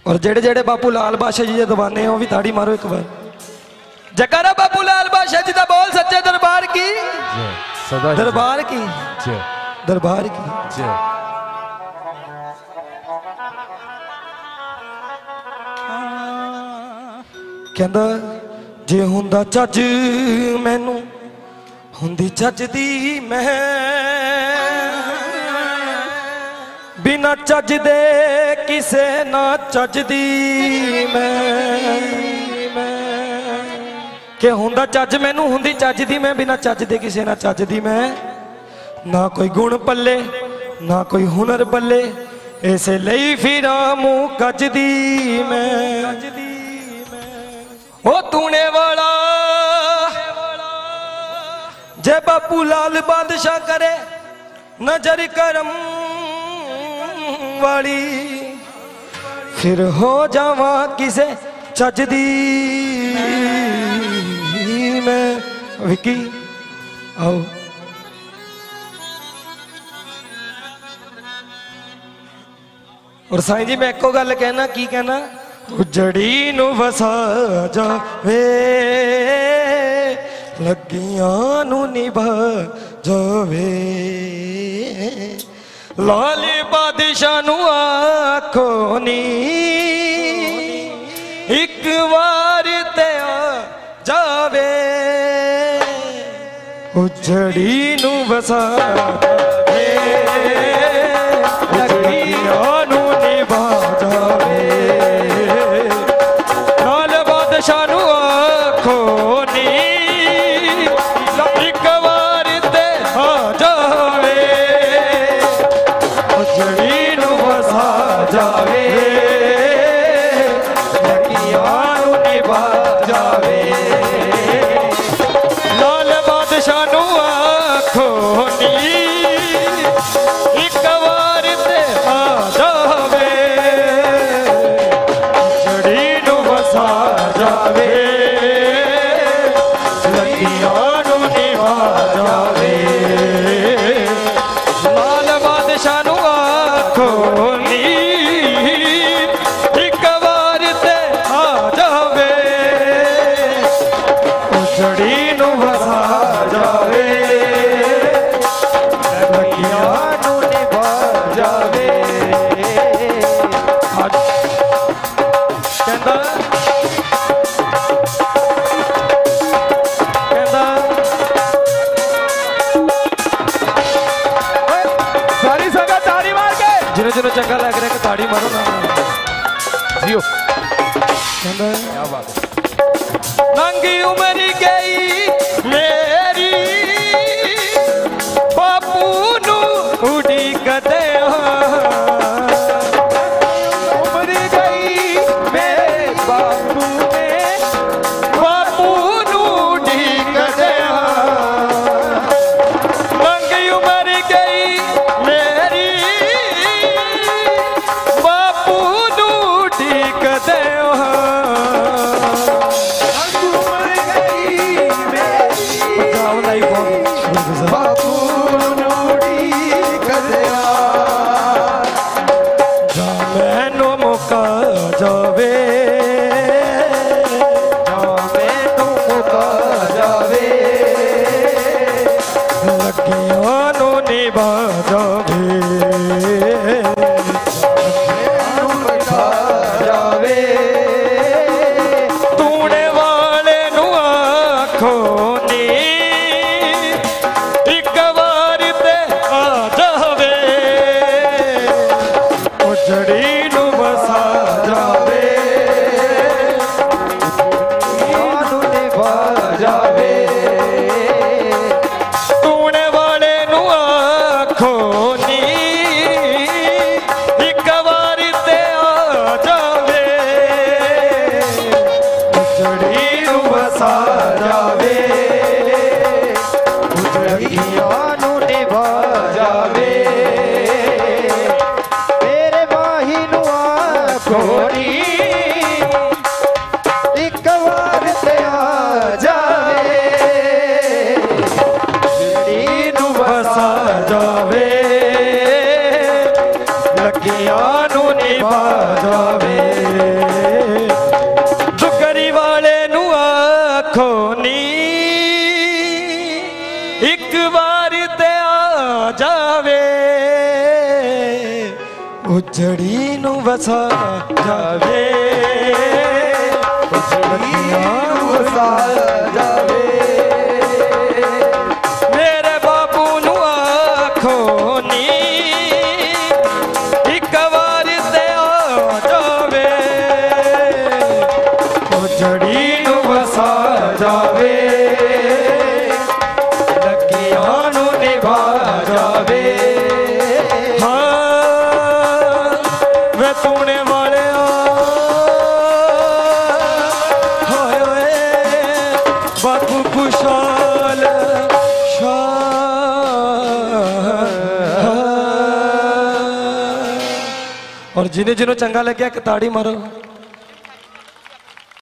और जेड़े जेड़े बापू लाल बादशाह जी दे दीवाने वो भी ताड़ी मारो एक बार। जयकारा बापू लाल बादशाह जी दा बोल सच्चे दरबार की, दरबार की, दरबार की। कहंदा जे हुंदा चज मैनू हुंदी चज दी मैं, बिना चज दे किसे ना चज दी मैं। के हुंदा चज मैनू हुंदी चज दी मैं, बिना चज दे किसे ना चज दी मैं। ना कोई गुण पल्ले ना कोई हुनर पल्ले, इसे लई फिरा मुंह कज दी मैं। ओ तूने वाला जे बापू लाल बादशाह करे नजर करम वाली, फिर हो जावा किसे चज दी मैं। विकी आओ। और साईं जी मैं एको गल कहना, की कहना, उजड़ी नू वसा जावे लगियां नू निभा जावे, लाल बादशाह नू आखो नी एक बार ते आ जावे, उजड़ी नू वसा जावे लगियां नू निभा जावे, लाल बादशाह नू आखो नी एक बार ते आ जावे, उजड़ी नू वसा जावे लगियां नू निभा जावे, लाल बादशाह नू आखो नी एक बार ते आ जावे, उजड़ी नू वसा जावे लगियां नू निभा जावे, लाल बादशाह नू आखो नी एक बार ते आ जावे, उजड़ी नू वसा जावे लगियां नू निभा जावे। कहंदा सारी संगत ताड़ी मार के, जिन्हें जिन्हें चंगा लग रहा है ताड़ी मारो ना जियो। क्या बात है। नंगी उम्र गई मेरी बापू नू उड़ी कदे, उम्र गई मेरे बापू ने बापू नू उड़ी कदे, नंगी उम्र गई मेरी बापू नू उड़ी कदे, बापू नूड़ी कदया जा मैनू मुका जावे, जा मैनू मुका जावे लगियां नू निभा जावे, मैनू मुका जावे, तूने वाले नू आखो नी उजड़ी नू वसा जावे नू निभा जावे, तूने वाले नू आखो नी एक बार ते आ जावे, उजड़ी नू वसा जावे लगियां नू निभा जावे, कोनी एक बार ते आ जावे, उजड़ी नू वसा जावे लगियां नू निभा जावे। उजड़ी नू वसा जावे, लगियां नू वसा जावे। मेरे बाबू नू आखो नी एक बार ते आ जावे, उजड़ी नू वसा जावे, लगियां नू निभा जावे। वे तूने वाले हाय बापू खुशाल और जिन्हें जिन्हों चंगा लग्या एक ताड़ी मारो।